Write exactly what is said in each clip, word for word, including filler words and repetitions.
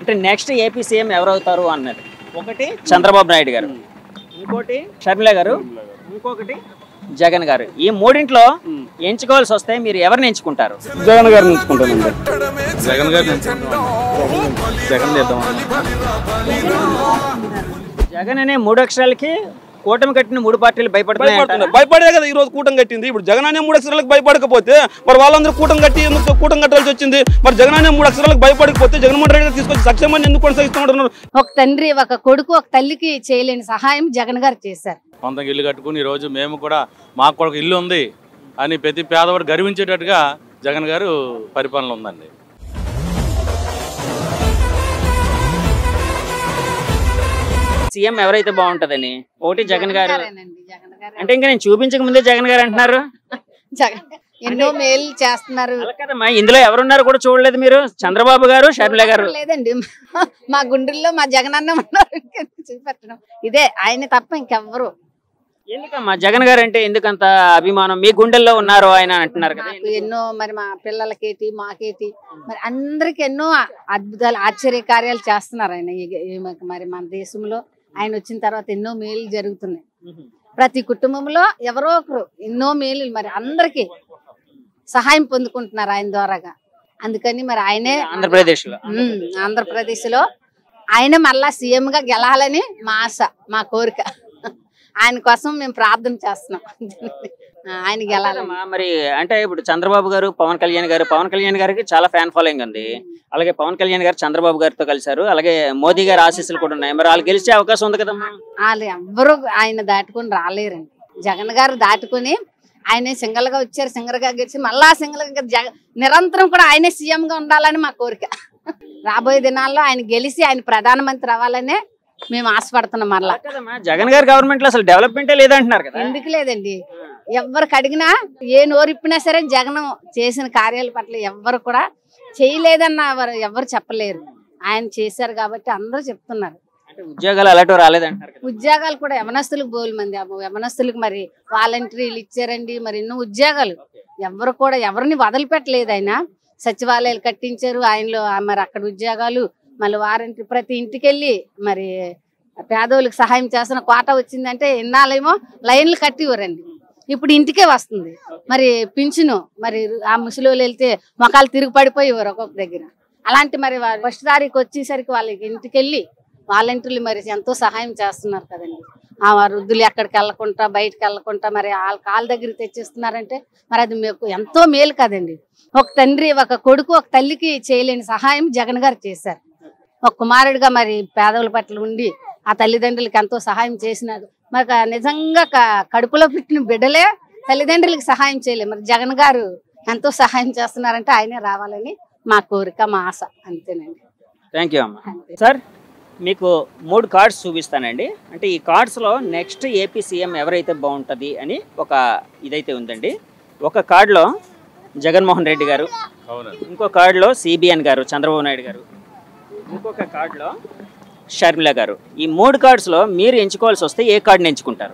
అంటే next AP CM ఎవరు అవుతారు అన్నది. ఒకటి చంద్రబాబు నాయుడు గారు, ఇంకోటి షర్మిల గారు, ఇంకొకటి జగన్ గారు. ఈ మూడింట్లో ఎంచుకోవాల్సి వస్తే మీరు ఎవరిని ఎంచుకుంటారు? జగన్ గారిని ఎంచుకుంటానండి. జగన్ గారిని జగన్ చేద్దాం. జగన్ అనే మూడు అక్షరాలకి కూటమి కట్టిన మూడు పార్టీలు భయపడుతున్నాయి. భయపడే కదా ఈ రోజు కూటమి కట్టింది. ఇప్పుడు జగన్ అనే మూడు అక్షరాలకు భయపడకపోతే మరి వాళ్ళందరూ కూటమి కట్టి ఎందుకు కూటమి కట్టాల్సి వచ్చింది? మరి జగన్ అనే మూడు అక్షరాలకు భయపడకపోతే జగన్మోహన్ రెడ్డి గారు తీసుకొచ్చి సక్షేమాన్ని ఎందుకు కొనసాగిస్తున్నారు? ఒక తండ్రి ఒక కొడుకు ఒక తల్లికి చేయలేని సహాయం జగన్ గారు చేశారు. సొంతంగా ఇల్లు కట్టుకుని ఈరోజు మేము కూడా మాకు కూడా ఇల్లు ఉంది అని ప్రతి పేదవాడు గర్వించేటట్టుగా జగన్ గారు పరిపాలన ఉందండి. సీఎం ఎవరైతే బాగుంటదని ఒకటి జగన్ గారు అంటే ఇంకా నేను చూపించక ముందే జగన్ గారు అంటున్నారు. జగన్ ఎన్నో మేలు చేస్తున్నారు కదమ్మా. ఇందులో ఎవరున్నారు కూడా చూడలేదు మీరు? చంద్రబాబు గారు, షర్మిల గారు లేదండి. మా గుండెల్లో మా జగన్ అన్న ఉన్నారు. చూపెట్టడం ఇదే ఆయన తప్ప ఇంకెవ్వరు. ఎందుకమ్మా జగన్ గారు అంటే ఎందుకంత అభిమానం? మీ గుండెల్లో ఉన్నారు ఆయన అంటున్నారు కదా. ఎన్నో మరి మా పిల్లలకేటి మాకేటి మరి అందరికి ఎన్నో అద్భుతాలు ఆశ్చర్య కార్యాలు చేస్తున్నారు ఆయన. మరి మన దేశంలో ఆయన వచ్చిన తర్వాత ఎన్నో మేలు జరుగుతున్నాయి. ప్రతి కుటుంబంలో ఎవరో ఒకరు ఎన్నో మేలు మరి అందరికి సహాయం పొందుకుంటున్నారు ఆయన ద్వారాగా. అందుకని మరి ఆయనే ఆంధ్రప్రదేశ్ లో ఆంధ్రప్రదేశ్ లో ఆయన మళ్ళా సీఎం గా గెలాలని మా ఆశ, మా కోరిక. ఆయన కోసం మేము ప్రార్థన చేస్తున్నాం ఆయన గెలాలమ్మా. మరి అంటే ఇప్పుడు చంద్రబాబు గారు, పవన్ కళ్యాణ్ గారు, పవన్ కళ్యాణ్ గారికి చాలా ఫ్యాన్ ఫాలోయింగ్ ఉంది. అలాగే పవన్ కళ్యాణ్ గారు చంద్రబాబు గారితో కలిశారు. అలాగే మోదీ గారి ఆశీస్సులు కూడా ఉన్నాయి. మరి వాళ్ళు గెలిచే అవకాశం ఉంది కదమ్మా. వాళ్ళు ఎవ్వరు ఆయన దాటుకుని రాలేరండి. జగన్ గారు దాటుకుని ఆయనే సింగల్ గా వచ్చారు, సింగల్ గా గెలిచి మళ్ళా సింగల్ గా జగ నిరంతరం కూడా ఆయనే సీఎం గా ఉండాలని మా కోరిక. రాబోయే దినాల్లో ఆయన గెలిచి ఆయన ప్రధానమంత్రి అవ్వాలనే మేము ఆశపడుతున్నాం. మరలా జగన్ గారి గవర్నమెంట్ లో అసలు డెవలప్మెంటే లేదంటున్నారు కదా. ఎందుకు లేదండి? ఎవరికి అడిగినా ఏ నోరిప్పినా సరే జగన్ చేసిన కార్యాల పట్ల ఎవ్వరు కూడా చేయలేదన్న ఎవరు చెప్పలేరు. ఆయన చేశారు కాబట్టి అందరూ చెప్తున్నారు. ఉద్యోగాలు అలాంటి రాలేదంటారు. ఉద్యోగాలు కూడా యవనస్తులకు బోలు మంది యవనస్తులకు మరి వాలంటీర్లు ఇచ్చారండి. మరి ఎన్నో ఉద్యోగాలు ఎవరు కూడా ఎవరిని వదిలిపెట్టలేదు. ఆయన సచివాలయాలు కట్టించారు ఆయనలో. మరి అక్కడ ఉద్యోగాలు మళ్ళీ వారంటీ ప్రతి ఇంటికి వెళ్ళి మరి పేదోళ్ళకి సహాయం చేస్తున్న కోట వచ్చిందంటే ఇన్నాళ్ళేమో లైన్లు కట్టివ్వరండి. ఇప్పుడు ఇంటికే వస్తుంది. మరి పింఛను మరి ఆ ముసలి వెళ్తే మొఖాలు తిరిగి పడిపోయేవారు ఒక్కొక్క దగ్గర. అలాంటి మరి ఫస్ట్ తారీఖు వచ్చేసరికి వాళ్ళకి ఇంటికి వెళ్ళి వాలంటీర్లు మరి ఎంతో సహాయం చేస్తున్నారు కదండి. ఆ వృద్ధులు ఎక్కడికి వెళ్ళకుండా బయటకు వెళ్ళకుండా మరి వాళ్ళ కాళ్ళ దగ్గర తెచ్చిస్తున్నారంటే మరి అది మీకు ఎంతో మేలు కదండి. ఒక తండ్రి ఒక కొడుకు ఒక తల్లికి చేయలేని సహాయం జగన్ గారు చేశారు. ఒక కుమారుడిగా మరి పేదవుల పట్ల ఉండి ఆ తల్లిదండ్రులకి ఎంతో సహాయం చేసినారు. మరి నిజంగా కడుపులో పుట్టిన బిడ్డలే తల్లిదండ్రులకి సహాయం చేయలేదు. మరి జగన్ గారు ఎంతో సహాయం చేస్తున్నారంటే ఆయనే రావాలని మా కోరిక, మా ఆశ. అంతేనండి. థ్యాంక్ యూ అమ్మా. సార్ మీకు మూడు కార్డ్స్ చూపిస్తానండి. అంటే ఈ కార్డ్స్లో నెక్స్ట్ ఏపీ సీఎం ఎవరైతే బాగుంటుంది అని ఒక ఇదైతే ఉందండి. ఒక కార్డులో జగన్మోహన్ రెడ్డి గారు, ఇంకో కార్డులో సిబిఎన్ గారు చంద్రబాబు నాయుడు గారు, ఇంకొక కార్డులో షర్మిల గారు. ఈ మూడు కార్డ్స్లో మీరు ఎంచుకోవాల్సి వస్తే ఏ కార్డుని ఎంచుకుంటారు?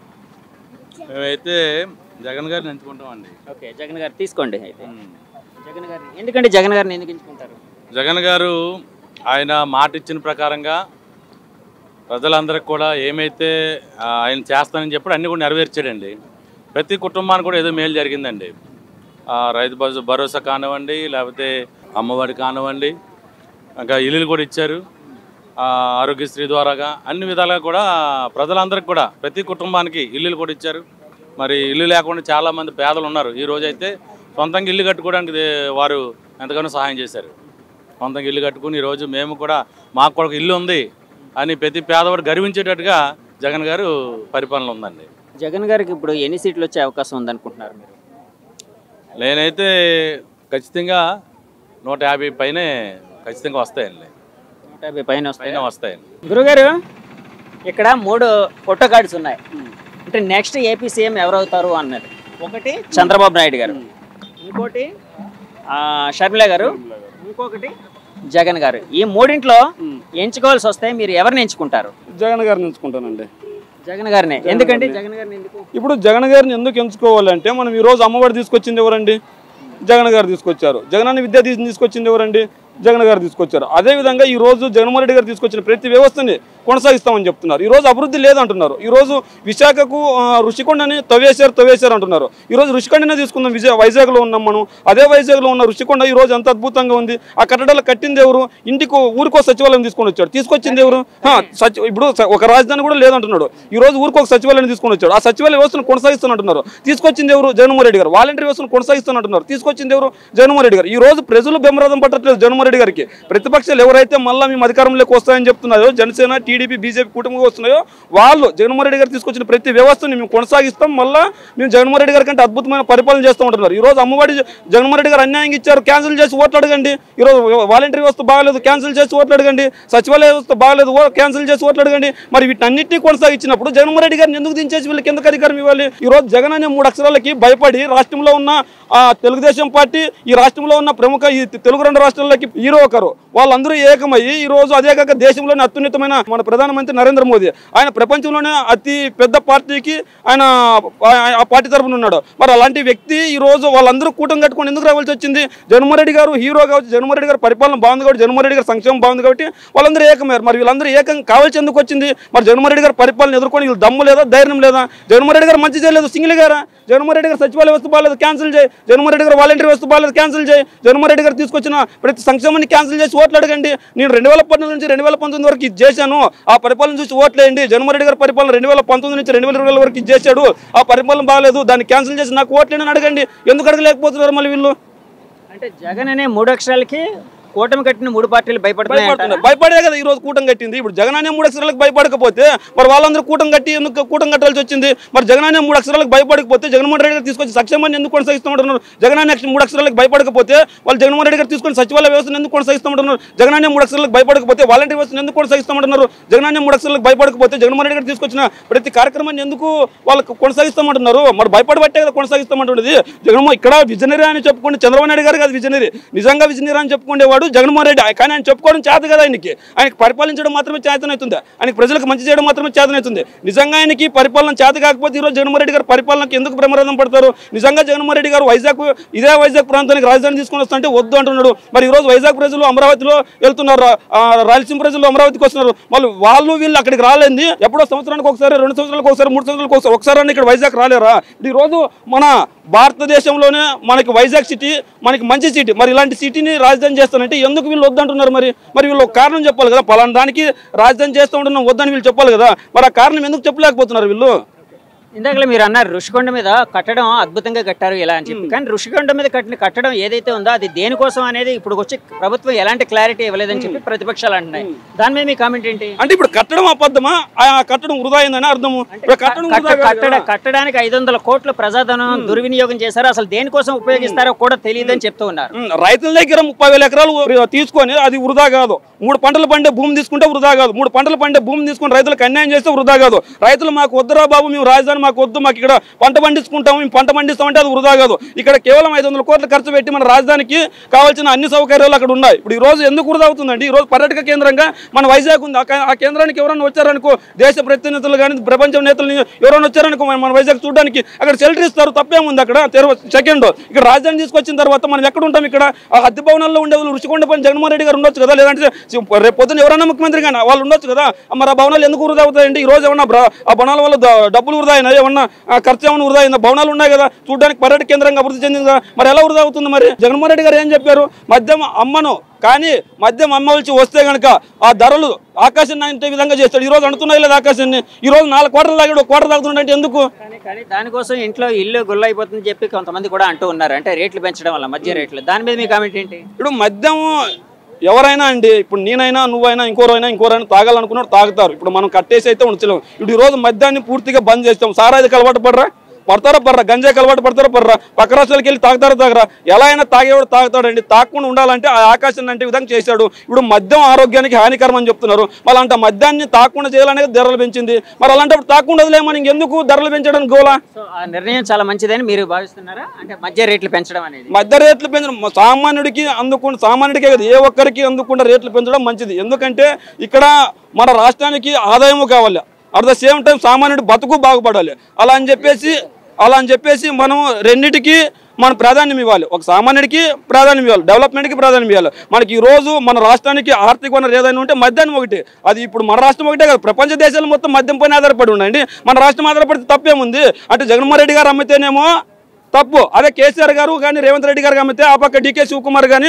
మేమైతే జగన్ గారిని ఎంచుకుంటామండి. ఓకే, జగన్ గారు తీసుకోండి. అయితే జగన్ గారిని ఎందుకంటే జగన్ గారిని ఎందుకు ఎంచుకుంటారు? జగన్ గారు ఆయన మాట ఇచ్చిన ప్రకారంగా ప్రజలందరికీ కూడా ఏమైతే ఆయన చేస్తానని చెప్పి అన్నీ కూడా నెరవేర్చాడండి. ప్రతి కుటుంబానికి కూడా ఏదో మేలు జరిగిందండి. రైతు భరోసా కానివ్వండి, లేకపోతే అమ్మఒడి కానివ్వండి, ఇంకా ఇల్లులు కూడా ఇచ్చారు. ఆరోగ్యశ్రీ ద్వారాగా అన్ని విధాలుగా కూడా ప్రజలందరికీ కూడా ప్రతి కుటుంబానికి ఇల్లులు కూడా ఇచ్చారు. మరి ఇల్లు లేకుండా చాలామంది పేదలు ఉన్నారు. ఈ రోజైతే సొంతంగా ఇల్లు కట్టుకోవడానికి వారు ఎంతగానో సహాయం చేశారు. సొంతంగా ఇల్లు కట్టుకుని ఈరోజు మేము కూడా మాకు కూడా ఇల్లు ఉంది అని ప్రతి పేదవాడు గర్వించేటట్టుగా జగన్ గారు పరిపాలన ఉందండి. జగన్ గారికి ఇప్పుడు ఎన్ని సీట్లు వచ్చే అవకాశం ఉందనుకుంటున్నారు మీరు? నేనైతే ఖచ్చితంగా నూట యాభై పైనే ఖచ్చితంగా వస్తాయండి. నూట యాభై పైన పైన వస్తాయండి. గురుగారు ఇక్కడ మూడు ఫోటో కార్డ్స్ ఉన్నాయి. అంటే నెక్స్ట్ ఏపీ సీఎం ఎవరవుతారు అన్నది. ఒకటి చంద్రబాబు నాయుడు గారు, ఇంకోటి షర్మిల గారు, ఇంకొకటి జగన్ గారు. ఈ మూడింట్లో ఎంచుకోవాల్సి వస్తే మీరు ఎవరిని ఎంచుకుంటారు? జగన్ గారిని ఎంచుకుంటానండి. జగన్ గారిని ఎందుకంటే జగన్ గారిని ఎందుకు? ఇప్పుడు జగన్ గారిని ఎందుకు ఎంచుకోవాలంటే మనం ఈ రోజు అమ్మఒడి తీసుకొచ్చింది ఎవరండి? జగన్ గారు తీసుకొచ్చారు. జగన్ అన్న విద్యా తీసుకొచ్చింది ఎవరండి? జగన్ గారు తీసుకొచ్చారు. అదేవిధంగా ఈ రోజు జగన్మోహన్ రెడ్డి గారు తీసుకొచ్చిన ప్రతి వ్యవస్థని కొనసాగిస్తామని చెప్తున్నారు. ఈరోజు అభివృద్ధి లేదంటున్నారు. ఈరోజు విశాఖకు ఋషికొండని తవ్వేశారు తవ్వేశారు అంటున్నారు. ఈరోజు ఋషికొండనే తీసుకుందాం. విజయ వైజాగ్లో ఉన్నాం మనం. అదే వైజాగ్లో ఉన్న ఋషికొండ ఈ రోజు ఎంత అద్భుతంగా ఉంది. ఆ కట్టడాలు కట్టింది ఎవరు? ఇంటికి ఊరికో సచివాలయం తీసుకొని వచ్చాడు. తీసుకొచ్చింది ఎవరు? సచి ఇప్పుడు ఒక రాజధాని కూడా లేదంటున్నాడు. ఈ రోజు ఊరికి ఒక సచివాలయం తీసుకొని వచ్చాడు. ఆ సచివాలయ వ్యవస్థను కొనసాగిస్తున్నట్టున్నారు. తీసుకొచ్చింది ఎవరు? జగన్మోహన్ రెడ్డి గారు. వాలంటీర్ వ్యవస్థను కొనసాగిస్తున్నట్టున్నారు. తీసుకొచ్చింది ఎవరు? జగన్మోహన్ రెడ్డి గారు. ఈ రోజు ప్రజలు బెంబరదం పట్టట్లేదు జగన్మోహన్ రెడ్డి గారికి. ప్రతిపక్షాలు ఎవరైతే మళ్ళీ మేము అధికారంలోకి వస్తాయని చెప్తున్నారో, జనసేన, టీడీపీ, బీజేపీ కూటమిగా వస్తున్నాయో వాళ్ళు జగన్మోహన్ రెడ్డి గారు తీసుకొచ్చిన ప్రతి వ్యవస్థని మేము కొనసాగిస్తాం. మళ్ళీ మేము జగన్మోహన్ రెడ్డి గారి కంటే అద్భుతమైన పరిపాలన చేస్తూ ఉంటున్నారు. ఈ రోజు అమ్మఒడి జగన్మోహన్ రెడ్డి గారు అన్యాయంగా ఇచ్చారు. క్యాన్సిల్ చేసి ఓట్లు అడగండి. ఈరోజు వాలంటీర్ వ్యవస్థ బాగలేదు, క్యాన్సిల్ చేసి ఓట్లు అడగండి. సచివాలయ వ్యవస్థ బాగలేదు, క్యాన్సిల్ చేసి ఓట్లు అడగండి. మరి వీటన్నిటిని కొనసాగించినప్పుడు జగన్మోహన్ రెడ్డి గారిని ఎందుకు దించేసి వీళ్ళకి ఎందుకు అధికారం ఇవ్వాలి? ఈ రోజు జగన్ అనే మూడు అక్షరాలకి భయపడి రాష్ట్రంలో ఉన్న తెలుగుదేశం పార్టీ, ఈ రాష్ట్రంలో ఉన్న ప్రముఖ ఈ తెలుగు రెండు రాష్ట్రాలకి హీరో ఒకరు, వాళ్ళందరూ ఏకమయ్యి ఈ రోజు అదే కాక దేశంలోనే అత్యున్నతమైన మన ప్రధానమంత్రి నరేంద్ర మోదీ, ఆయన ప్రపంచంలోనే అతి పెద్ద పార్టీకి ఆయన ఆ పార్టీ తరఫున ఉన్నాడు. మరి అలాంటి వ్యక్తి ఈ రోజు వాళ్ళందరూ కూటమి కట్టుకొని ఎందుకు రావాల్సి వచ్చింది? జగన్మోహన్ రెడ్డి గారు హీరో కావచ్చు, జగన్మోహన్ రెడ్డి గారు పరిపాలన బాగుంది కాబట్టి, జగన్మోహన్ రెడ్డి గారు సంక్షేమం బాగుంది కాబట్టి వాళ్ళందరూ ఏకమయ్యారు. మరి వీళ్ళందరూ ఏకం కావాల్సి ఎందుకు వచ్చింది? మరి జగన్మోహన్ రెడ్డి గారు పరిపాలన ఎదుర్కొని వీళ్ళు దమ్ము లేదా, ధైర్యం లేదా? జగన్మోహన్ రెడ్డి గారు మంచి చేయలేదు, సింగిల్ గారా? జగన్మోహన్ రెడ్డి గారు సచివాలయ వ్యవస్థ బాగాలేదు, క్యాన్సిల్ చేయి. జగన్మోహన్ రెడ్డి గారు వాలంటీర్ వ్యవస్థ బాగాలేదు, క్యాన్సిల్ చేయి. జగన్మోహన్ రెడ్డి గారు తీసుకొచ్చిన ప్రతి సంక్షేమాన్ని క్యాన్సిల్ చేసి ఓట్లు అడగండి. నేను రెండు వేల పద్నాలుగు నుంచి రెండు వేల పంతొమ్మిది వరకు ఇది చేశాను, ఆ పరిపాలన చూసి ఓట్లేయండి. జగన్మోహన్ రెడ్డి గారి పరిపాలన రెండు వేల పంతొమ్మిది నుంచి రెండు వేల ఇరవై వరకు ఇది చేశాడు, ఆ పరిపాలన బాగాలేదు, దాన్ని క్యాన్సిల్ చేసి నాకు ఓట్లేని అడగండి. ఎందుకు అడగలేకపోతున్నారు మళ్ళీ వీళ్ళు? అంటే జగన్ అనే మూడు అక్షరాలకి కూటమి కట్టిన మూడు పార్టీలు భయపడుతున్నాయి. భయపడే కదా ఈ రోజు కూటమి కట్టింది. ఇప్పుడు జగన్ అనే మూడు అక్షరాలకు భయపడకపోతే మరి వాళ్ళందరూ కూటమి కట్టి ఎందుకు కూటమి కట్టాల్సి వచ్చింది? మరి జగన్ అనే మూడు అక్షరాలకు భయపడకపోతే జగన్మోహన్ రెడ్డి గారు తీసుకొచ్చి సంక్షేమాన్ని ఎందుకు కొనసాగిస్తామంటున్నారు? జగన్ అనే మూడు అక్షరాలకు భయపడకపోతే వాళ్ళు జగన్మోహన్ రెడ్డి గారు తీసుకొని సచివాలయ వ్యవస్థను ఎందుకు కొనసాగిస్తామంటున్నారు? జగన్ అనే మూడు అక్షరాలకు భయపడకపోతే వాలంటీర్ వ్యవస్థను ఎందుకు కొనసాగిస్తామంటున్నారు? జగన్ అనే మూడు అక్షరాలకు భయపడకపోతే జగన్మోహన్ రెడ్డి గారు తీసుకొచ్చిన ప్రతి కార్యక్రమాన్ని ఎందుకు వాళ్ళకు కొనసాగిస్తామంటున్నారు? మరి భయపడబట్టే కదా కొనసాగిస్తామంటున్నది. జగన్మోహన్ ఇక్కడ విజనరీ అని చెప్పుకుంటే చంద్రబాబు నాయుడు గారు కాదు విజనరీ, నిజంగా విజనరీ అని చెప్పుకునేవాడు జగన్మోహన్ రెడ్డి. కానీ ఆయన చెప్పుకోవడం చేత కదా ఆయనకి. ఆయనకి పరిపాలించడం మాత్రమే చేతనవుతుంది, ఆయనకి ప్రజలకు మంచి చేయడం మాత్రమే చేతనవుతుంది. నిజంగా ఆయనకి పరిపాలన చేత కాకపోతే ఈరోజు జగన్మోహన్ రెడ్డి గారు పరిపాలనకి ఎందుకు ప్రమాదం పడతారు? నిజంగా జగన్మోహన్ రెడ్డి గారు వైజాగ్ ఇదే వైజాగ్ ప్రాంతానికి రాజధాని తీసుకొని వస్తుంటే వద్దు అంటున్నాడు. మరి ఈరోజు వైజాగ్ ప్రజలు అమరావతిలో వెళ్తున్నారు, రాయలసీమ ప్రజలు అమరావతికి వస్తున్నారు. వాళ్ళు వాళ్ళు వీళ్ళు అక్కడికి రాలేంది. ఎప్పుడో సంవత్సరానికి ఒకసారి, రెండు సంవత్సరాలకు ఒకసారి, మూడు సంవత్సరాలకు ఒకసారి ఒకసారి ఇక్కడ వైజాగ్ రాలేరా? ఈ రోజు మన భారతదేశంలోనే మనకి వైజాగ్ సిటీ మనకి మంచి సిటీ, మరి ఇలాంటి సిటీని రాజధాని చేస్తానంటే ఎందుకు వీళ్ళు వద్దంటున్నారు? మరి మరి వీళ్ళు ఒక కారణం చెప్పాలి కదా, పలానా దానికి రాజధాని చేస్తూ ఉంటున్నాం వద్దని వీళ్ళు చెప్పాలి కదా. మరి ఆ కారణం ఎందుకు చెప్పలేకపోతున్నారు వీళ్ళు? ఇందాకలే మీరు అన్నారు ఋషికొండ మీద కట్టడం అద్భుతంగా కట్టారు ఇలా అని చెప్పి, కానీ ఋషికొండ మీద కట్టిన కట్టడం ఏదైతే ఉందో అది దేనికోసం అనేది ఇప్పుడు వచ్చి ప్రభుత్వం ఎలాంటి క్లారిటీ ఇవ్వలేదని చెప్పి ప్రతిపక్షాలు అంటున్నాయి. దాని మీద మీ కామెంట్ ఏంటి? అంటే ఇప్పుడు కట్టడం అబద్ధమా, ఆ కట్టడం వృధా అయిందని అర్థము? కట్టడానికి ఐదు వందల కోట్ల ప్రజాధనం దుర్వినియోగం చేశారు, అసలు దేనికోసం ఉపయోగిస్తారో కూడా తెలియదని చెప్తూ ఉన్నారు. రైతుల దగ్గర ముప్పై వేల ఎకరాలు తీసుకొని అది వృధా కాదు. మూడు పంటలు పండే భూమి తీసుకుంటే వృధా కాదు. మూడు పంటలు పండే భూమి తీసుకుని రైతులకు అన్యాయం చేస్తే వృధా కాదు. రైతులు మాకు వద్దురా బాబు, మేము రాజధాని మాకు వద్దు, మాకు ఇక్కడ పంట పండించుకుంటాము, మేము పంట పండిస్తామంటే అది వృధా కాదు. ఇక్కడ కేవలం ఐదు వందల కోట్లు ఖర్చు పెట్టి మన రాజధానికి కావాల్సిన అన్ని సౌకర్యాలు అక్కడ ఉన్నాయి. ఇప్పుడు ఈ రోజు ఎందుకు వృధా అవుతుందండి? ఈ రోజు పర్యాటక కేంద్రంగా మన వైజాగ్ ఉంది. ఆ కేంద్రానికి ఎవరైనా వచ్చారనుకో, దేశ ప్రతినిధులు కానీ ప్రపంచం నేతలు ఎవరైనా వచ్చారనుకో మన వైజాగ్ చూడడానికి అక్కడ షెల్టర్ ఇస్తారు, తప్పేముంది అక్కడ. సెకండ్ ఇక్కడ రాజధాని తీసుకొచ్చిన తర్వాత మనం ఎక్కడ ఉంటాం? ఇక్కడ ఆ అద్దె భవనాల్లో ఉండే వాళ్ళు ఋషికొండ పైన జగన్మోహన్ రెడ్డి గారు ఉండొచ్చు కదా, లేదంటే రేపు పొద్దున ఎవరైనా ముఖ్యమంత్రి కానీ వాళ్ళు ఉండొచ్చు కదా. మరి ఆ భవనాలు ఎందుకు వృధా అవుతాయండి? ఈ రోజు ఏమన్నా ఆ భవనాల వల్ల డబ్బులు వృధా అయినా, ఏమన్నా ఖర్చు ఏమన్నా వృధా అయిందా? భవనాలు ఉన్నాయి కదా, చూడడానికి పర్యాటక కేంద్రంగా అభివృద్ధి చెందిందా, మరి ఎలా వృధా అవుతుంది? మరి జగన్మోహన్ రెడ్డి గారు ఏం చెప్పారు? మద్యం అమ్మను, కానీ మద్యం అమ్మవలసి వస్తే కనుక ఆ ధరలు ఆకాశాన్ని అంటే విధంగా చేస్తాడు. ఈ రోజు అంటున్నాయి లేదు ఆకాశాన్ని. ఈ రోజు నాలుగు కోటలు తాగాడు, కోట తాగుతున్నాడంటే ఎందుకు? కానీ దానికోసం ఇంట్లో ఇల్లు గుల్ల అయిపోతుందని చెప్పి కొంతమంది కూడా అంటూ ఉన్నారు, అంటే రేట్లు పెంచడం వల్ల, మద్య రేట్లు. దాని మీద మీ కామెంట్ ఏంటి? ఇప్పుడు మద్యం ఎవరైనా అండి, ఇప్పుడు నేనైనా నువ్వైనా ఇంకోరైనా ఇంకోరైనా తాగాలనుకున్నాడు తాగుతారు. ఇప్పుడు మనం కట్టేసి అయితే ఉంచలేము. ఇప్పుడు ఈ రోజు మద్యాన్ని పూర్తిగా బంద్ చేస్తాం. సారాయికి అలవాటు పడరా, పడతారా పర్రా, గంజాయికి అలవాటు పడతారా పర్రా, పక్క రాష్ట్రాలకు వెళ్ళి తాగుతారా తాగరా? ఎలా అయినా తాగేవాడు తాగుతాడండి. తాగకుండా ఉండాలంటే ఆ ఆకాశాన్ని అంటే విధంగా చేశాడు. ఇప్పుడు మద్యం ఆరోగ్యానికి హానికరం అని చెప్తున్నారు. మరి అలాంటి మద్యాన్ని తాగకుండా చేయాలనేది ధరలు పెంచింది. మరి అలాంటప్పుడు తాగకుండా వదిలేమని ఇంకెందుకు ధరలు పెంచడానికి గోలా? సో ఆ నిర్ణయం చాలా మంచిదని మీరు భావిస్తున్నారా? అంటే మద్య రేట్లు పెంచడం అనేది, మద్య రేట్లు పెంచడం సామాన్యుడికి అందుకుండా, సామాన్యుడికే కదా ఏ ఒక్కరికి అందుకుండా రేట్లు పెంచడం మంచిది. ఎందుకంటే ఇక్కడ మన రాష్ట్రానికి ఆదాయము కావాలి, అట్ ద సేమ్ టైం సామాన్యుడి బతుకు బాగుపడాలి. అలా అని చెప్పేసి అలా అని చెప్పేసి మనం రెండింటికి మనం ప్రాధాన్యం ఇవ్వాలి. ఒక సామాన్యుడికి ప్రాధాన్యం ఇవ్వాలి, డెవలప్మెంట్కి ప్రాధాన్యం ఇవ్వాలి. మనకి ఈ రోజు మన రాష్ట్రానికి ఆర్థిక వనరు ఏదైనా ఉంటే మద్యాన్ని ఒకటి. అది ఇప్పుడు మన రాష్ట్రం ఒకటే కాదు, ప్రపంచ దేశాలు మొత్తం మద్యం పైన ఆధారపడి ఉన్నాయండి. మన రాష్ట్రం ఆధారపడితే తప్పేముంది? అంటే జగన్మోహన్ రెడ్డి గారు అమ్మితేనేమో తప్పు, అదే కేసీఆర్ గారు కానీ రేవంత్ రెడ్డి గారు అమ్మితే, ఆ పక్క డీకే శివకుమార్ కానీ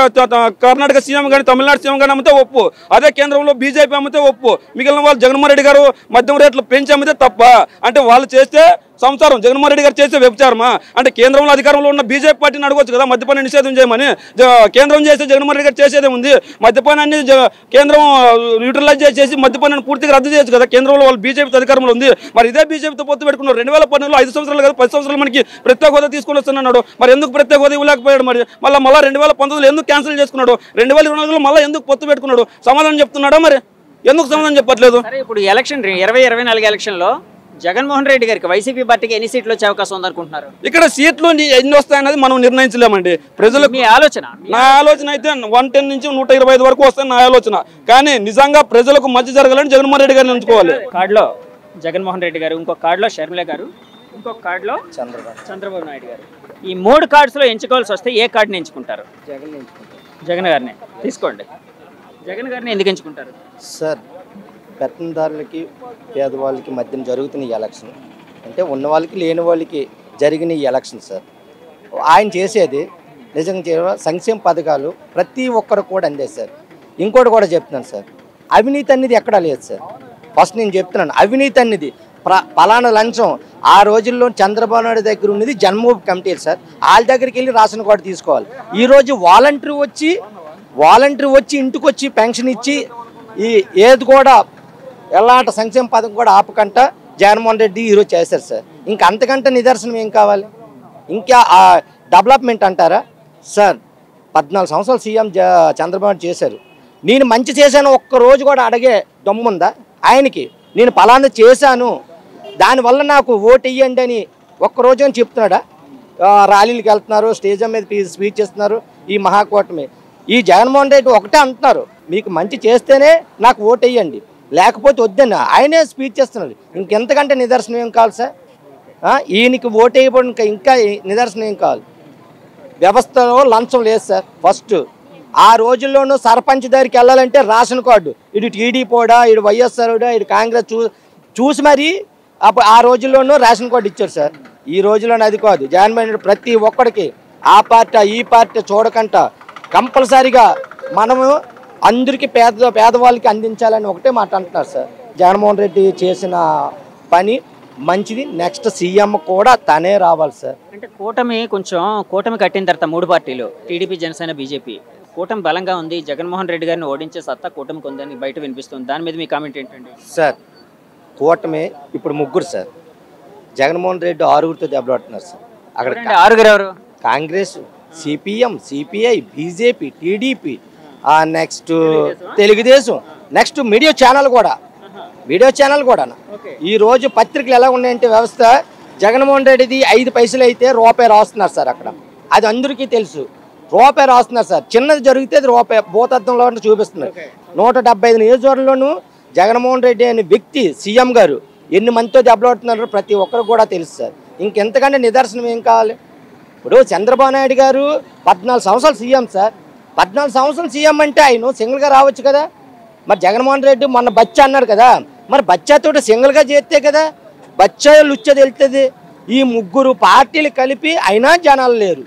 కర్ణాటక సీఎం కానీ తమిళనాడు సీఎం కానీ అమ్మితే ఒప్పు. అదే కేంద్రంలో బీజేపీ అమ్మితే ఒప్పు. మిగిలిన వాళ్ళు జగన్మోహన్ రెడ్డి గారు మద్యం రేట్లు పెంచి అమ్మితే తప్ప. అంటే వాళ్ళు చేస్తే సంసారం, జగన్మోహన్ రెడ్డి గారు చేసే వ్యభిచారమా? అంటే కేంద్రంలో అధికారంలో ఉన్న బీజేపీ పార్టీని అడగొచ్చు కదా మద్యపాన నిషేధం చేయమని. కేంద్రం చేస్తే జగన్మోహన్ రెడ్డి గారు చేసేదే ఉంది. మద్యపానాన్ని కేంద్రం న్యూట్రలైజ్ చేసి మద్యపానాన్ని పూర్తిగా రద్దు చేయొచ్చు కదా. కేంద్రంలో వాళ్ళు బీజేపీ అధికారంలో ఉంది. మరి ఇదే బీజేపీతో పొత్తు పెట్టుకున్నారు. రెండు వేల పన్నెండులో ఐదు సంవత్సరాలు కదా, పది సంవత్సరాలు మనకి ప్రత్యేక హోదా తీసుకొని వస్తున్నాడు. మరి ఎందుకు ప్రత్యేక హోదా ఇవ్వలేకపోయాడు? మరి మళ్ళీ మళ్ళీ రెండు వేల పంతొమ్మిదిలో ఎందుకు క్యాన్సిల్ చేసుకున్నాడు? రెండు వేల ఇరవై నాలుగులో మళ్ళీ ఎందుకు పొత్తు పెట్టుకున్నాడు? సమాధానం చెప్తున్నాడా? మరి ఎందుకు సమాధానం చెప్పట్లేదు? సరే, ఇప్పుడు ఎలక్షన్ ఇరవై ఇరవై నాలుగు ఎలక్షన్లో జగన్మోహన్ రెడ్డి గారికి వైసీపీ పార్టీకి ఎన్ని సీట్లు వచ్చే అవకాశం ఉందనుకుంటున్నారు? ఇక్కడ సీట్లు ఎన్ని వస్తాయన్నది మనం నిర్ణయించలేమండి. ప్రజలకు మీ ఆలోచన నా ఆలోచన అయితే వన్ టెన్ నుంచి నూట ఇరవై ఐదు వరకు వస్తాయని నా ఆలోచన. కానీ నిజంగా ప్రజలకు మంచి జరగాలని జగన్మోహన్ రెడ్డి గారిని ఎంచుకోవాలి. కార్డులో జగన్మోహన్ రెడ్డి గారు, ఇంకొక కార్డులో షర్మిల గారు, ఇంకొక కార్డులో చంద్రబాబు చంద్రబాబు నాయుడు గారు. ఈ మూడు కార్డ్స్లో ఎంచుకోవాల్సి వస్తే ఏ కార్డుని ఎంచుకుంటారు? జగన్ ఎంచుకుంటారు. జగన్ గారిని తీసుకోండి. జగన్ గారిని ఎందుకు ఎంచుకుంటారు సార్? పెత్తందారులకి పేదవాళ్ళకి మధ్యన జరుగుతున్న ఈ ఎలక్షన్ అంటే ఉన్న వాళ్ళకి లేని వాళ్ళకి జరిగిన ఈ ఎలక్షన్ సార్. ఆయన చేసేది నిజంగా సంక్షేమ పథకాలు ప్రతి ఒక్కరు కూడా అందేది సార్. ఇంకోటి కూడా చెప్తున్నాను సార్, అవినీతి అనేది ఎక్కడా లేదు సార్. ఫస్ట్ నేను చెప్తున్నాను, అవినీతి అనేది ప్ర పలానా లంచం ఆ రోజుల్లో చంద్రబాబు నాయుడు దగ్గర ఉన్నది జన్మభూమి కమిటీలు సార్. వాళ్ళ దగ్గరికి వెళ్ళి రాసిన కార్డు తీసుకోవాలి. ఈరోజు వాలంటరీ వచ్చి వాలంటరీ వచ్చి ఇంటికి వచ్చి పెన్షన్ ఇచ్చి ఈ ఏది కూడా ఎలాంటి సంక్షేమ పథకం కూడా ఆపకుండా జగన్మోహన్ రెడ్డి ఈరోజు చేశారు సార్. ఇంకా అంతకంటే నిదర్శనం ఏం కావాలి? ఇంకా డెవలప్మెంట్ అంటారా సార్? పద్నాలుగు సంవత్సరాలు సీఎం చంద్రబాబు చేశారు. నేను మంచి చేశాను ఒక్కరోజు కూడా అడిగే దమ్ముందా ఆయనకి? నేను పలానా చేశాను దానివల్ల నాకు ఓటు ఇయ్యండి అని ఒక్కరోజు అని చెప్తున్నాడా? ర్యాలీలకు వెళ్తున్నారు, స్టేజ్ మీద స్పీచ్ ఇస్తున్నారు. ఈ మహాకూటమి ఈ జగన్మోహన్ రెడ్డి ఒకటే అంటున్నారు, మీకు మంచి చేస్తేనే నాకు ఓటు వేయండి, లేకపోతే వద్దని ఆయనే స్పీచ్ చేస్తున్నారు. ఇంకెంతకంటే నిదర్శనం ఏం కావాలి సార్? ఈయనకి ఓటు వేయబడి ఇంకా ఇంకా నిదర్శనం ఏం కావాలి? వ్యవస్థలో లంచం లేదు సార్. ఫస్ట్ ఆ రోజుల్లోనూ సర్పంచ్ దగ్గరికి వెళ్ళాలంటే రేషన్ కార్డు, ఇటు టీడీపోడా, ఇటు వైఎస్ఆర్డా, ఇటు కాంగ్రెస్ చూ చూసి మరి అప్పుడు ఆ రోజుల్లోనూ రేషన్ కార్డు ఇచ్చారు సార్. ఈ రోజుల్లోనే అది కాదు. జగన్మోహన్ రెడ్డి ప్రతి ఒక్కడికి ఆ పార్టీ ఈ పార్టీ చూడకుండా కంపల్సరీగా మనము అందరికీ పేద పేదవాళ్ళకి అందించాలని ఒకటే మాట అంటున్నారు సార్. జగన్మోహన్ రెడ్డి చేసిన పని మంచిది. నెక్స్ట్ సీఎం కూడా తనే రావాలి సార్. అంటే కూటమి కొంచెం కూటమి కట్టిన తర్వాత మూడు పార్టీలు టీడీపీ, జనసేన, బీజేపీ కూటమి బలంగా ఉంది. జగన్మోహన్ రెడ్డి గారిని ఓడించే సత్తా కూటమికి ఉందని బయట వినిపిస్తుంది. దాని మీద మీ కామెంట్ ఏంటండి? సార్ కూటమి ఇప్పుడు ముగ్గురు సార్. జగన్మోహన్ రెడ్డి ఆరుగురితో దెబ్బలాడుతున్నారు సార్. అక్కడ ఆరుగురు ఎవరు? Congress, CPM, CPI, BJP, TDP, next Telugu Desam, next media channel కూడా మీడియా ఛానల్ కూడా ఈరోజు పత్రికలు ఎలా ఉన్నాయంటే వ్యవస్థ జగన్మోహన్ రెడ్డిది ఐదు పైసలు అయితే రూపాయి రాస్తున్నారు సార్. అక్కడ అది అందరికీ తెలుసు, రూపాయి రాస్తున్నారు సార్. చిన్నది జరిగితే అది రూపాయి భూతత్వంలో చూపిస్తున్నారు. నూట డెబ్బై ఐదు నియోజకవర్గంలోనూ జగన్మోహన్ రెడ్డి అనే వ్యక్తి సీఎం గారు ఎన్ని మందితో దెబ్బలాడుతున్నారో ప్రతి ఒక్కరు కూడా తెలుసు సార్. ఇంకెంతకంటే నిదర్శనం ఏం కావాలి? ఇప్పుడు చంద్రబాబు నాయుడు గారు పద్నాలుగు సంవత్సరాలు సీఎం సార్. పద్నాలుగు సంవత్సరాలు సీఎం అంటే ఆయన సింగిల్గా రావచ్చు కదా. మరి జగన్మోహన్ రెడ్డి మొన్న బచ్చా అన్నారు కదా, మరి బచ్చాతో సింగిల్గా చేస్తే కదా బచ్చా లుచ్చది వెళ్తుంది. ఈ ముగ్గురు పార్టీలు కలిపి అయినా జనాలు లేరు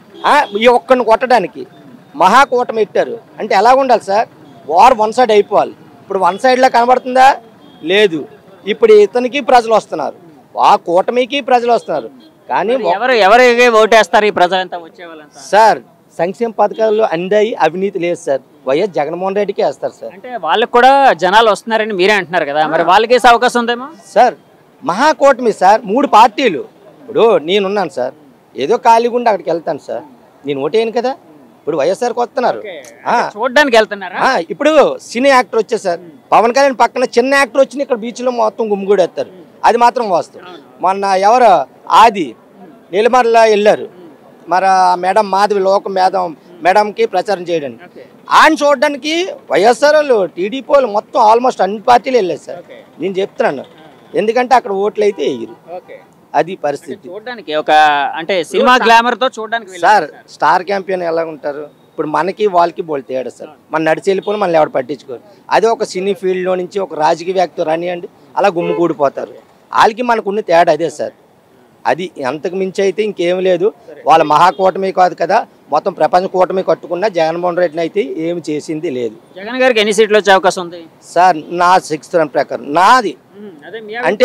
ఈ ఒక్కడిని కొట్టడానికి. మహాకూటమి పెట్టారు అంటే ఎలా ఉండాలి సార్? వార్ వన్ సైడ్ అయిపోవాలి. ఇప్పుడు వన్ సైడ్లో కనబడుతుందా? లేదు. ఇప్పుడు ఇతనికి ప్రజలు వస్తున్నారు, ఆ కూటమికి ప్రజలు వస్తున్నారు. కానీ ఎవరు ఎవరికి ఓటేస్తారు ఈ ప్రజలంతా వచ్చే వాళ్ళంతా? సార్ సంక్షేమ పథకాలు అందాయి, అవినీతి లేదు సార్. వైఎస్ జగన్మోహన్ రెడ్డికి వేస్తారు సార్. అంటే వాళ్ళకి కూడా జనాలు వస్తున్నారని మీరే అంటున్నారు కదా, మరి వాళ్ళకి వేసే అవకాశం ఉందేమో సార్? మహాకూటమి సార్, మూడు పార్టీలు. ఇప్పుడు నేనున్నాను సార్, ఏదో ఖాళీగా ఉండి అక్కడికి వెళ్తాను సార్. నేను ఓటేయను కదా. ఇప్పుడు వైఎస్ఆర్కి వస్తున్నారు, చూడడానికి వెళ్తున్నారా? ఇప్పుడు సినీ యాక్టర్ వచ్చారు సార్. పవన్ కళ్యాణ్ పక్కన చిన్న యాక్టర్ వచ్చి ఇక్కడ బీచ్లో మొత్తం గుమ్మిగూడేస్తారు. అది మాత్రం వాస్తవం. మొన్న ఎవరు ఆది నీలమర్లా వెళ్ళారు, మరి మేడం మాధవి లోక మేడం మేడంకి ప్రచారం చేయడానికి. ఆయన చూడడానికి వైఎస్ఆర్ వాళ్ళు, టీడీపీ వాళ్ళు మొత్తం ఆల్మోస్ట్ అన్ని పార్టీలు వెళ్ళారు సార్. నేను చెప్తున్నాను, ఎందుకంటే అక్కడ ఓట్లు అయితే వేయరు. అది పరిస్థితి చూడడానికి ఒక అంటే సినిమా గ్లామర్ తో చూడడానికి సార్. స్టార్ క్యాంపియన్ ఎలా ఉంటారు? ఇప్పుడు మనకి వాళ్ళకి బోల్ తేడా సార్. మన నడిచి వెళ్ళిపోయి మనల్ని ఎవరు పట్టించుకోరు. అదే ఒక సినీ ఫీల్డ్లో నుంచి ఒక రాజకీయ వ్యక్తి రానియండి అలా గుమ్ము కూడిపోతారు. వాళ్ళకి మనకున్న తేడా అదే సార్. అది అంతకు మించి అయితే ఇంకేం లేదు. వాళ్ళ మహాకూటమి కాదు కదా, మొత్తం ప్రపంచ కూటమి కట్టుకున్న జగన్మోహన్ రెడ్డిని అయితే ఏమి చేసింది లేదు. జగన్ గారికి ఎన్ని సీట్లు వచ్చే అవకాశం ఉంది సార్? నా సిక్స్త్ రన్ ప్రకారం నాది అంటే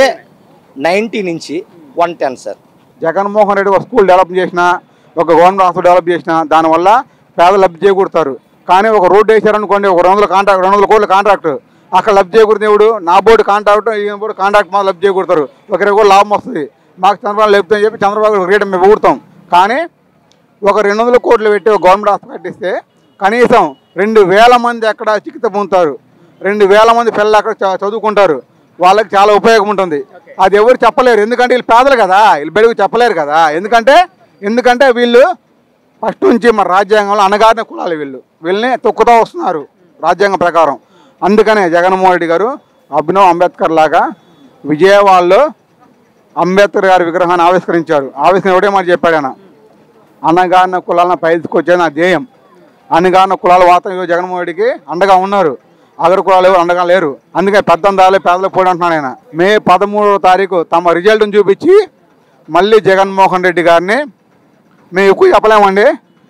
నైంటీ నుంచి one ten sir. Jaganmohan Reddy ఒక స్కూల్ డెవలప్ చేసిన, ఒక గవర్నమెంట్ హాస్పిటల్ డెవలప్ చేసిన, దానివల్ల పేదలు లబ్ధి చేకూరుతారు. కానీ ఒక రోడ్డు వేసారనుకోండి, ఒక రెండు వందల కాంట్రాక్ట్ రెండు వందల కోట్ల కాంట్రాక్ట్ అక్కడ లబ్ధి చేకూరుతుంది. ఇప్పుడు నా బోర్డు కాంట్రాక్ట్ ఈ బోర్డు కాంట్రాక్ట్ మాకు లబ్ధి చేకూరుతారు. ఒకరికి కూడా లాభం వస్తుంది. మాకు చంద్రబాబు లేపుతామని చెప్పి చంద్రబాబు రేటు మేము ఊరుతాం. కానీ ఒక రెండు వందల కోట్లు పెట్టి ఒక గవర్నమెంట్ హాస్పిటల్ కట్టిస్తే కనీసం రెండు వేల మంది అక్కడ చికిత్స పొందుతారు. రెండు వేల మంది పిల్లలు అక్కడ చదువుకుంటారు. వాళ్ళకి చాలా ఉపయోగం ఉంటుంది. అది ఎవరు చెప్పలేరు, ఎందుకంటే వీళ్ళు పేదలు కదా, వీళ్ళు బెడుగు చెప్పలేరు కదా. ఎందుకంటే ఎందుకంటే వీళ్ళు ఫస్ట్ నుంచి మన రాజ్యాంగంలో అణగారిన కులాలు, వీళ్ళు వీళ్ళని తొక్కుతూ వస్తున్నారు రాజ్యాంగం ప్రకారం. అందుకనే జగన్మోహన్ రెడ్డి గారు అభినవ్ అంబేద్కర్ లాగా విజయవాడలో అంబేద్కర్ గారి విగ్రహాన్ని ఆవిష్కరించారు. ఆవిష్కరణ ఒకటే మాట చెప్పాడు ఆయన, అణగారిన కులాలను పైకొచ్చే నా ధ్యేయం. అణగారిన కులాల వాతావరణం జగన్మోహన్ రెడ్డికి అండగా ఉన్నారు. అగర కులాలు ఎవరు అండగా లేరు. అందుకే పెద్దందాలే పేదలకు పోటీ అంటున్నాడు ఆయన. మే పదమూడవ తారీఖు తమ రిజల్ట్ని చూపించి మళ్ళీ జగన్మోహన్ రెడ్డి గారిని మేము ఎక్కువ చెప్పలేమండి,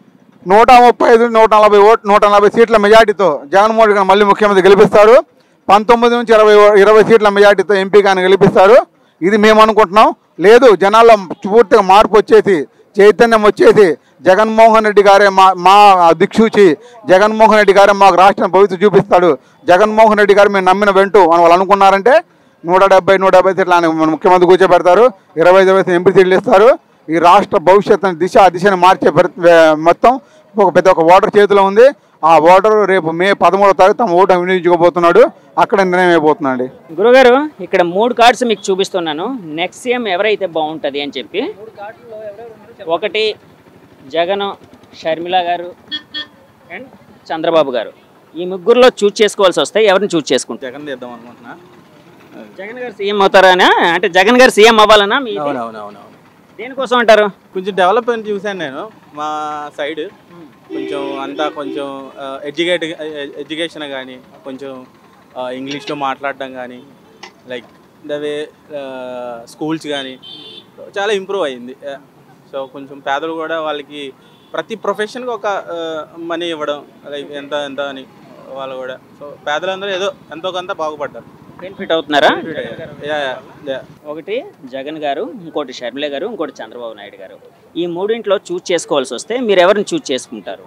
నూట ముప్పై ఐదు నూట నలభై ఓట్ నూట నలభై సీట్ల మెజార్టీతో జగన్మోహన్ రెడ్డి గారు మళ్ళీ ముఖ్యమంత్రి గెలిపిస్తారు. పంతొమ్మిది నుంచి ఇరవై ఇరవై సీట్ల మెజార్టీతో ఎంపీ గారిని గెలిపిస్తారు. ఇది మేము అనుకుంటున్నాం. లేదు జనాల్లో పూర్తిగా మార్పు వచ్చేసి చైతన్యం వచ్చేసి జగన్మోహన్ రెడ్డి గారే మా మా దిక్సూచి, జగన్మోహన్ రెడ్డి గారే మాకు రాష్ట్రం భవిష్యత్తు చూపిస్తాడు, జగన్మోహన్ రెడ్డి గారు మేము నమ్మిన వెంటూ అని వాళ్ళు అనుకున్నారంటే నూట డెబ్బై నూట డెబ్బై సీట్లు ఆయన ముఖ్యమంత్రి కూర్చోబెడతారు. ఇరవై ఇరవై ఎంపీ సీట్లు ఇస్తారు. ఈ రాష్ట్ర భవిష్యత్తుని దిశ ఆ దిశను మార్చే మొత్తం ఒక పెద్ద ఒక ఓటర్ చేతిలో ఉంది. ఆ ఓటరు రేపు మే పదమూడవ తారీఖు తమ ఓటు వినియోగించుకోబోతున్నాడు. అక్కడ నిర్ణయం అయిపోతుందండి. గురుగారు ఇక్కడ మూడు కార్డ్స్ మీకు చూపిస్తున్నాను, నెక్స్ట్ సీఎం ఎవరైతే బాగుంటుంది అని చెప్పి. ఒకటి జగన్, షర్మిల గారు అండ్ చంద్రబాబు గారు. ఈ ముగ్గురులో చూజ్ చేసుకోవాల్సి వస్తే ఎవరిని చూజ్ చేసుకుంటారు? జగన్ చేద్దాం అనుకుంటున్నా. జగన్ గారు సీఎం అవుతారనా? అంటే జగన్ గారు సీఎం అవ్వాలన్నా? మీ అవునవునవును. దేనికోసం అంటారు? కొంచెం డెవలప్మెంట్ చూశాను నేను మా సైడ్. కొంచెం అంతా కొంచెం ఎడ్యుకేట్ ఎడ్యుకేషన్ కానీ కొంచెం ఇంగ్లీష్లో మాట్లాడడం కానీ లైక్ ద వే స్కూల్స్ కానీ చాలా ఇంప్రూవ్ అయింది. సో కొంచెం పేదలు కూడా వాళ్ళకి ప్రతి ప్రొఫెషన్కి ఒక మనీ ఇవ్వడం లైక్ ఎంత ఎంత అని వాళ్ళు కూడా. సో పేదలందరూ ఏదో ఎంతో కొంత బాగుపడ్డారు, బెనిఫిట్ అవుతున్నారా? యా. ఒకటి జగన్ గారు, ఇంకోటి షర్మిల గారు, ఇంకోటి చంద్రబాబు నాయుడు గారు. ఈ మూడింట్లో చూజ్ చేసుకోవాల్సి వస్తే మీరు ఎవరిని చూజ్ చేసుకుంటారు?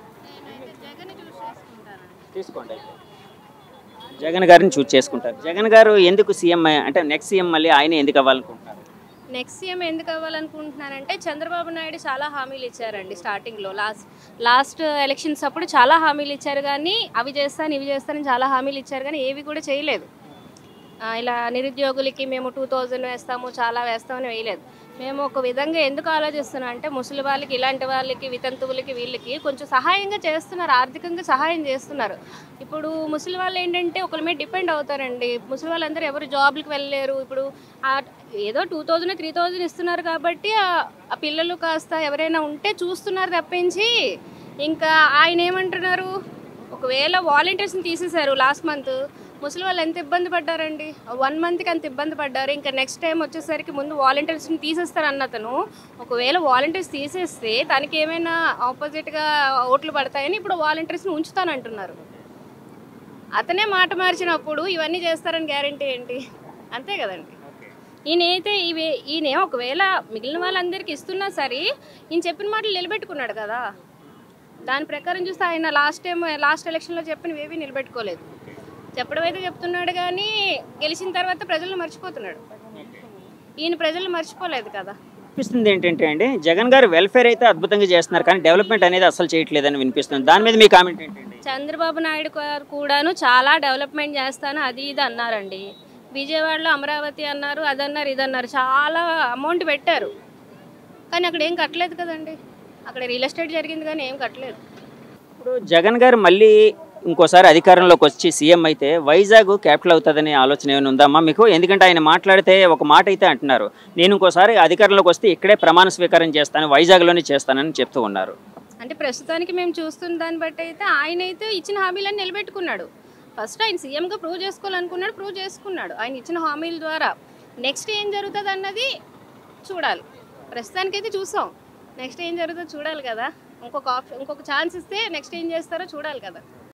తీసుకోండి, జగన్ గారిని చూజ్ చేసుకుంటారు. జగన్ గారు ఎందుకు సీఎం అంటే నెక్స్ట్ సీఎం మళ్ళీ ఆయన ఎందుకు అవ్వాలనుకుంటున్నారు? నెక్స్ట్ సీఎం ఎందుకు అవ్వాలనుకుంటున్నారంటే చంద్రబాబు నాయుడు చాలా హామీలు ఇచ్చారండి. స్టార్టింగ్లో లాస్ట్ లాస్ట్ ఎలక్షన్స్ అప్పుడు చాలా హామీలు ఇచ్చారు, కానీ అవి చేస్తాను ఇవి చేస్తానని చాలా హామీలు ఇచ్చారు, కానీ ఏవి కూడా చేయలేదు. ఇలా నిరుద్యోగులకి మేము టూ థౌజండ్ వేస్తాము చాలా వేస్తామని వేయలేదు. మేము ఒక విధంగా ఎందుకు ఆలోచిస్తున్నాం అంటే ముసలి వాళ్ళకి, ఇలాంటి వాళ్ళకి, వితంతువులకి, వీళ్ళకి కొంచెం సహాయంగా చేస్తున్నారు, ఆర్థికంగా సహాయం చేస్తున్నారు. ఇప్పుడు ముసలి వాళ్ళు ఏంటంటే ఒకరి మీద డిపెండ్ అవుతారండి. ముసలి వాళ్ళందరూ ఎవరు జాబ్లకు వెళ్ళలేరు. ఇప్పుడు ఏదో టూ థౌజండ్ త్రీ థౌజండ్ ఇస్తున్నారు కాబట్టి ఆ పిల్లలు కాస్త ఎవరైనా ఉంటే చూస్తున్నారు తప్పించి, ఇంకా ఆయన ఏమంటున్నారు, ఒకవేళ వాలంటీర్స్ని తీసేశారు లాస్ట్ మంత్, ముసలి వాళ్ళు ఎంత ఇబ్బంది పడ్డారండి. వన్ మంత్కి అంత ఇబ్బంది పడ్డారు. ఇంకా నెక్స్ట్ టైం వచ్చేసరికి ముందు వాలంటీర్స్ని తీసేస్తారు అన్నతను, ఒకవేళ వాలంటీర్స్ తీసేస్తే దానికి ఏమైనా ఆపోజిట్గా ఓట్లు పడతాయని ఇప్పుడు వాలంటీర్స్ని ఉంచుతానంటున్నారు. అతనే మాట మార్చినప్పుడు ఇవన్నీ చేస్తారని గ్యారంటీ ఏంటి? అంతే కదండి. ఈయనైతే ఇవి ఈయన ఒకవేళ మిగిలిన వాళ్ళందరికీ ఇస్తున్నా సరే ఈయన చెప్పిన మాటలు నిలబెట్టుకున్నాడు కదా. దాని ప్రకారం చూస్తే ఆయన లాస్ట్ టైం లాస్ట్ ఎలక్షన్లో చెప్పినవి ఏవి నిలబెట్టుకోలేదు. చెప్పడం అయితే చెప్తున్నాడు కానీ గెలిచిన తర్వాత ప్రజలు మర్చిపోతున్నాడు. ఈయన ప్రజలు మర్చిపోలేదు కదా. అనిపిస్తుంది ఏంటంటే అండి, జగన్ గారు వెల్ఫేర్ అయితే అద్భుతంగా చేస్తున్నారు, కానీ డెవలప్మెంట్ అనేది అసలు చేయట్లేదని వినిపిస్తుంది. దాని మీద మీ కామెంట్ ఏంటండి? చంద్రబాబు నాయుడు గారు కూడాను చాలా డెవలప్మెంట్ చేస్తాను అది ఇది అన్నారండి. విజయవాడలో అమరావతి అన్నారు, అదన్నారు ఇదన్నారు, చాలా అమౌంట్ పెట్టారు, కానీ అక్కడ ఏం కట్టలేదు కదండి. అక్కడ రియల్ ఎస్టేట్ జరిగింది కానీ ఏం కట్టలేదు. ఇప్పుడు జగన్ గారు మళ్ళీ ఇంకోసారి అధికారంలోకి వచ్చి సీఎం అయితే వైజాగ్ క్యాపిటల్ అవుతుందనే ఆలోచన ఏమైనా ఉందమ్మా మీకు? ఎందుకంటే ఆయన మాట్లాడితే ఒక మాట అయితే అంటున్నారు, నేను ఇంకోసారి అధికారంలోకి వస్తే ఇక్కడే ప్రమాణ స్వీకారం చేస్తాను, వైజాగ్లోనే చేస్తానని చెప్తూ ఉన్నారు. అంటే ప్రస్తుతానికి మేము చూస్తున్న దాన్ని బట్టి అయితే ఆయన అయితే ఇచ్చిన హామీలను నిలబెట్టుకున్నాడు. ఫస్ట్ ఆయన సీఎంగా ప్రూవ్ చేసుకోవాలనుకున్నాడు, ప్రూవ్ చేసుకున్నాడు ఆయన ఇచ్చిన హామీల ద్వారా. నెక్స్ట్ ఏం జరుగుతుంది అన్నది చూడాలి. ప్రస్తుతానికైతే చూసాం, నెక్స్ట్ ఏం జరుగుతుందో చూడాలి కదా. ఇంకొక ఆప్షన్ ఇంకొక ఛాన్స్ ఇస్తే నెక్స్ట్ ఏం చేస్తారో చూడాలి కదా.